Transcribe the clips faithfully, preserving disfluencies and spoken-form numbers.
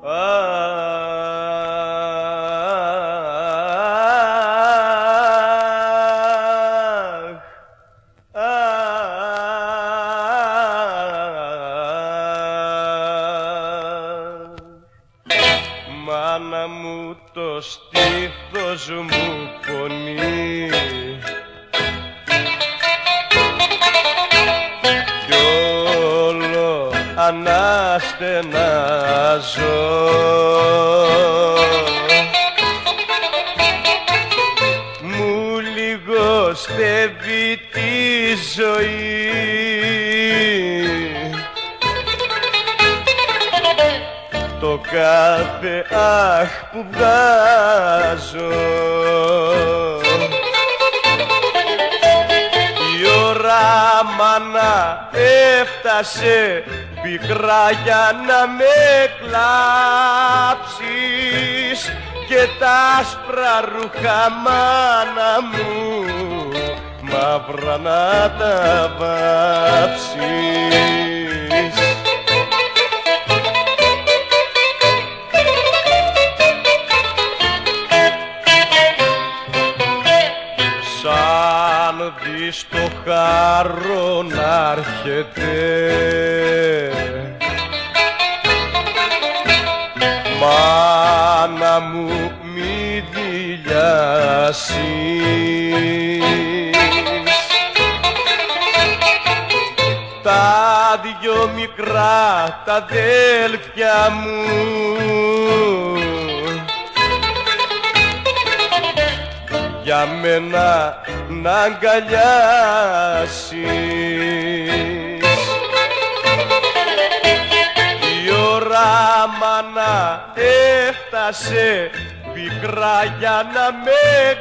Μάνα μου το στήθος μου πονεί κι όλο αναστενάζω. Μου λιγοστεύει τη ζωή το κάθε αχ που βγάζω. Η ώρα μάνα έφτασε πικρά για να με κλάψεις και τα άσπρα ρούχα μάνα μου μαύρα να τα βάψεις. Σαν δεις το χάρο να έρχεται μάνα μου μη δειλιάσεις. Τα δυο μικρά τα αδέλφια μου για μένα να αγκαλιάσεις. Η ώρα μάνα έφτασε πικρά για να με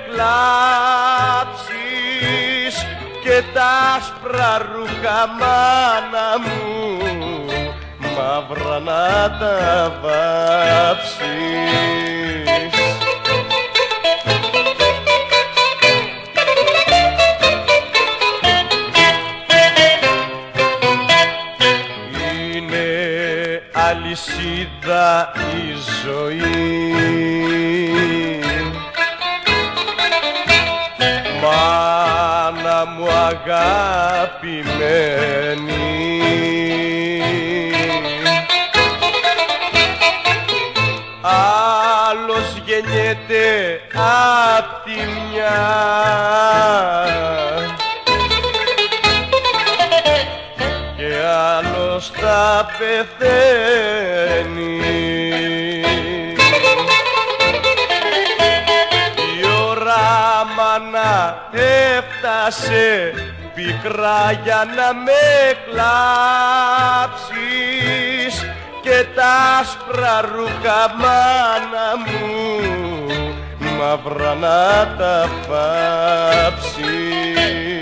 κλάψεις και τα άσπρα ρούχα μάνα μου μαύρα να τα βάψεις. Αλυσίδα η ζωή μάνα μου αγαπημένη, άλλος γεννιέται απ' τη μια και άλλος θα πεθαίνει. Η ώρα μάνα έφτασε πικρά για να με κλάψεις και τα άσπρα ρούχα μάνα μου μαύρα να τα βάψεις.